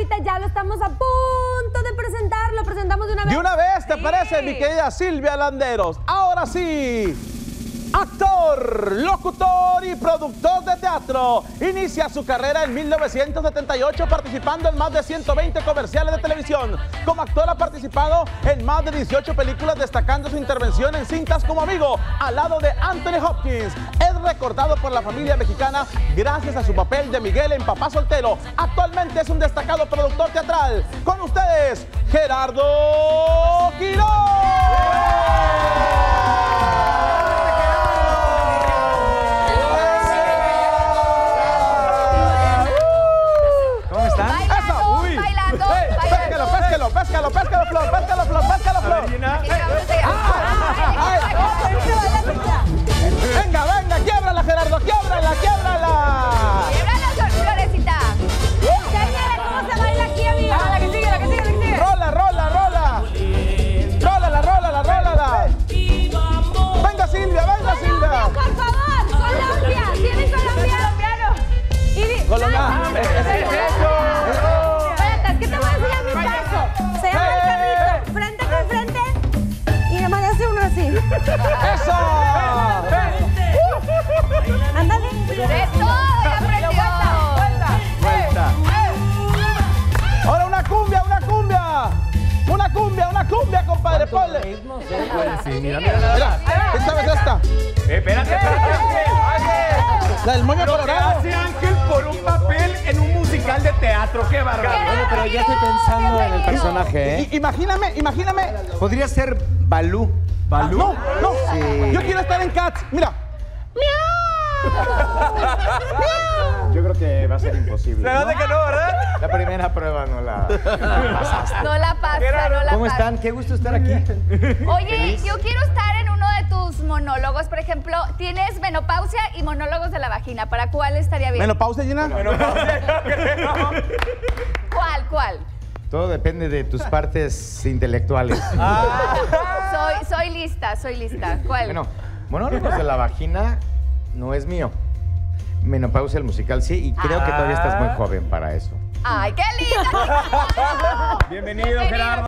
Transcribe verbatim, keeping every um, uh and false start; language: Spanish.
ahorita ya lo estamos a punto de presentar. Lo presentamos de una vez. De una vez, ¿te sí. parece, mi querida Silvia Landeros? Ahora sí, actor, locutor y productor de teatro. Inicia su carrera en mil novecientos setenta y ocho participando en más de ciento veinte comerciales de televisión. Como actor ha participado en más de dieciocho películas, destacando su intervención en cintas como Amigo, al lado de Anthony Hopkins. Es recordado por la familia mexicana gracias a su papel de Miguel en Papá Soltero. Actualmente es un destacado productor teatral. Con ustedes, Gerardo Quirós. Péscalo, péscalo, Flor, péscalo, Flor, péscalo, Flor. Venga, venga, quiebrala, Gerardo, quiebrala, quiebrala. Quiebrala, Florecita. Enséñale cómo se baila aquí, amiga. Ah, la que sigue, la que sigue, la que sigue. Rola, rola, rola. Rólala, rólala, rólala. Venga, Silvia, venga, Silvia. Por favor, Colombia. ¿Tienes Colombia? Colombiano. Y Colombia. ¡Eso! ¡Ándale! ¡De todo! ¡Ya aprendió! ¡Vuelta! ¡Ahora una cumbia, una cumbia! ¡Una cumbia, una cumbia, compadre! ¡Ponle! Sí, mira, mira, mira. Mira, ¿esta vez esta? Eh, espérate, espérate, Ángel. La del moño Lo que colorado. hace Ángel por un papel en un musical de teatro. ¡Qué bárbaro! Bueno, Pero ya estoy pensando en el personaje, ¿eh? I- Imagíname, imagíname. Podría ser Balú. ¿Balú? No, no. Sí. Yo quiero estar en Cats. Mira. Yo creo que va a ser imposible. Se hace que no, ¿verdad? La primera prueba no la pasaste. No la pasa, no la ¿Cómo pasa. están? Qué gusto estar aquí. Oye, yo quiero estar en uno de tus monólogos. Por ejemplo, tienes menopausia y monólogos de la vagina. ¿Para cuál estaría bien? Menopausia, Gina. ¿Cuál, cuál? Todo depende de tus partes intelectuales. Soy, soy lista, soy lista. ¿Cuál? Bueno, monólogos de la vagina no es mío. Menopausia, el musical, sí. Y creo que todavía estás muy joven para eso. ¡Ay, qué linda! Bienvenido, Gerardo.